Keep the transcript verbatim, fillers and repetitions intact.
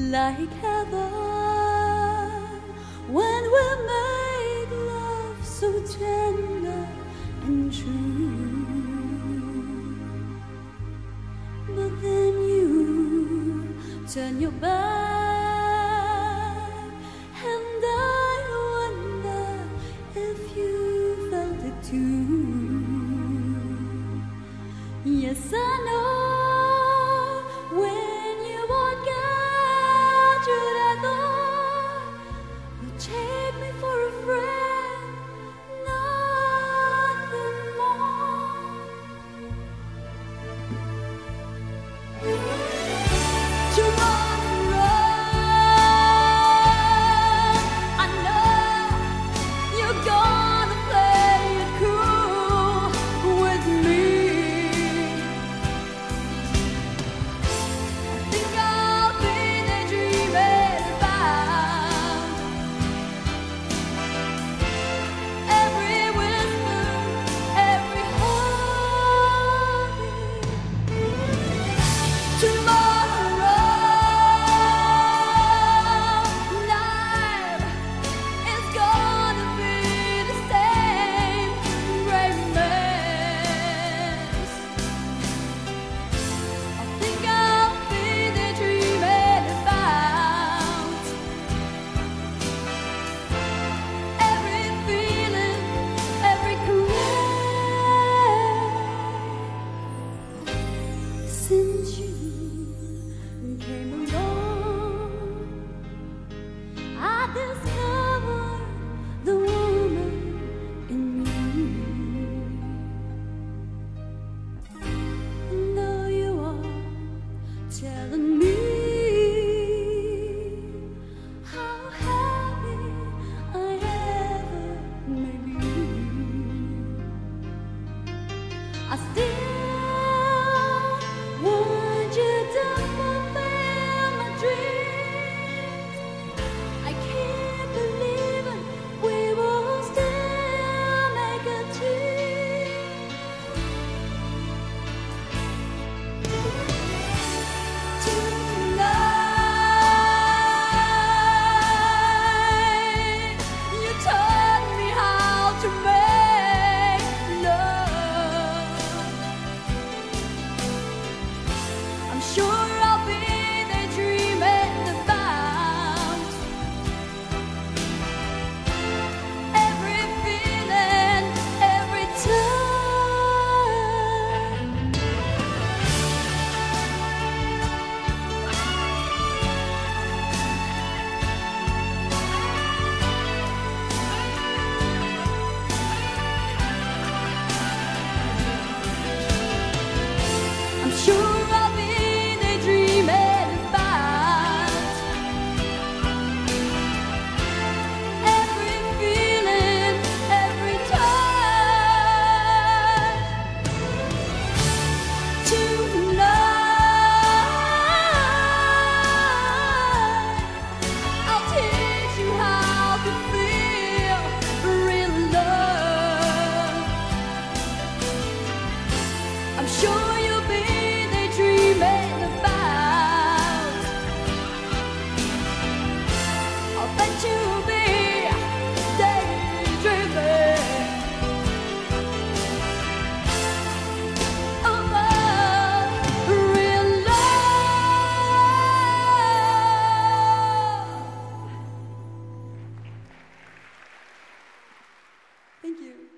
like heaven when we make love so tender and true. But then you turn your back, and I wonder if you felt it too. Yes, I know. When you walk out through that door, you take me for a friend, nothing more. Tomorrow, I know you're gonna play it cool with me. Since you came along, I discovered the woman in me. And though you are telling me how happy I ever may be, I still would you to fulfill my dreams? I can't believe it, we will still make a team. Tonight, you taught me how to make love. I'm sure I'll be there dreaming about every feeling, every time. I'm sure I'm sure you'll be there dreaming about. I'll bet you'll be daydreaming about real love. Thank you.